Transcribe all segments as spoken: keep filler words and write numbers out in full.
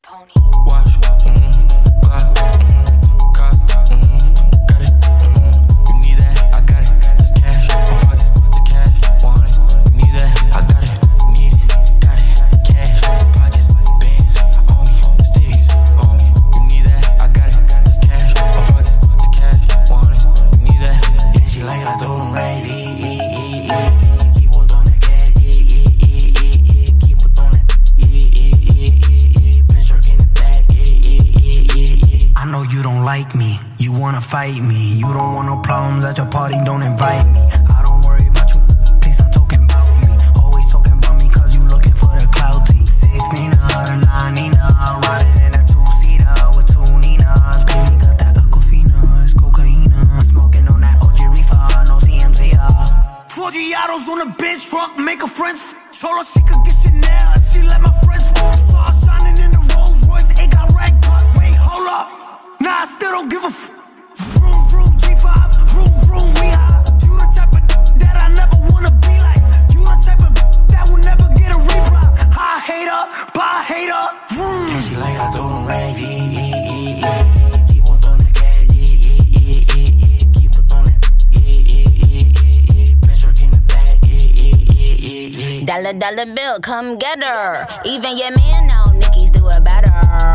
Watch, mm, Glock, mm, cock, mm, got it, mm, you need that, I got it, that's cash, on pockets, that's cash, one hundred, you need that, I got it, need it, got it, cash, pockets, bands, on me, sticks, on me, you need that, I got it, that's cash, on pockets, that's cash, one hundred, you need that, yeah, she like I told him right, e, e, e, e, keep on throwing that cash, e, e, e, e, e, keep on throwing that, e, e, e, e, bitch working the back, e, e, e, e, I know you don't like me, you wanna fight me. You don't want no problems at your party, don't invite me. I don't worry about you, please stop talking about me. Always talking about me cause you looking for the clout team. Six Nina, the nine Nina, riding in a two-seater with two Ninas. Baby got that Aquafina, it's cocaina. Smoking on that O G reefer, no T M Z. Four Giados on a bitch truck, make her friends. Told her she could get Chanel if she let my friends. Star shining in the Rolls Royce, it got rag bucks. Wait, hold up. Nah, I still don't give a f. Vroom, vroom, G five, vroom, vroom, we high. You the type of that I never wanna be like. You the type of that will never get a reply. High hater, bye hater, vroom. yeah, she like I told him right, e, e, e, e, keep on throwing that cash, e, e, e, e, e, keep on throwing that, e, e, e, e, bitch working the back, e, e, e, e, e. Dollar, dollar bill, come get her. Even your man know Nicki's do it better.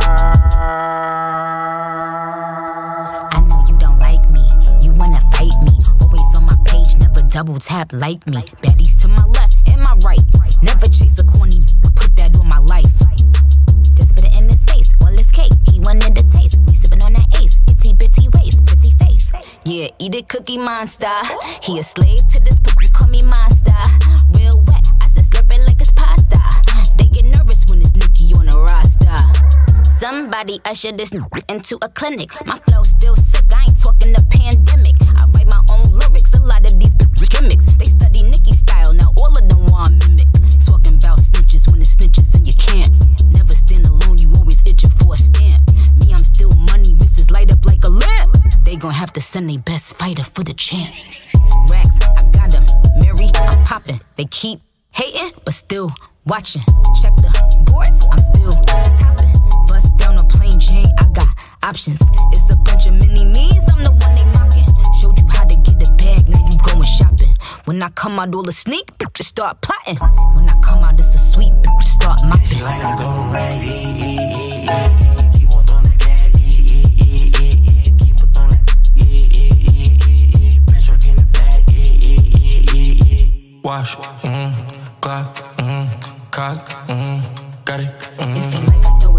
I know you don't like me, you wanna fight me. Always on my page, never double tap like me. Baddies to my left and my right. Never chase a corny, put that on my life. Just put it in his face, all his cake. He wanted the taste, we sippin' on that ace. Itty bitty waist, pretty face. Yeah, eat it, Cookie Monster. He a slave to this, but you call me monster. Real wet, I said slurp it like it's pasta. They get nervous when it's Nicki on the roster. Somebody usher this into a clinic. My flow still sick, I ain't talking the pandemic. I write my own lyrics, a lot of these gimmicks. They study Nicki style, now all of them want mimic. Talking about snitches when it's snitches and you can't. Never stand alone, you always itching for a stamp. Me, I'm still money, wrists light up like a lamp. They gon' have to send their best fighter for the champ. Racks, I got them. Mary, I'm popping. They keep hating, but still watching. Check the boards, I'm still topping. Bust down a plain Jane, I got options. It's a bunch of mini me's, I'm the one they mocking. Showed you how to get the bag, now you going shopping. When I come out all the sneak, just start plotting. When I come out, it's a sweet, just start mopping. She like I told him right, e, e, e, e, keep on throwing that cash, e, e, e, e, keep on throwing that, e, e, e, e, bitch working the back, e, e, e, e, watch, mm, Glock, mm, cock, mm, got it, mm. It feel like I throw